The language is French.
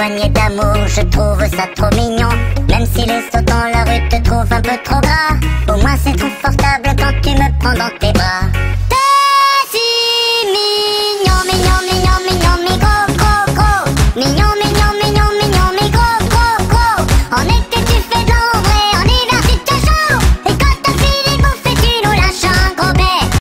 poignées d'amour, je trouve ça trop mignon. Même si les sauts dans la rue te trouvent un peu trop gras, au moins c'est confortable quand tu me prends dans tes bras.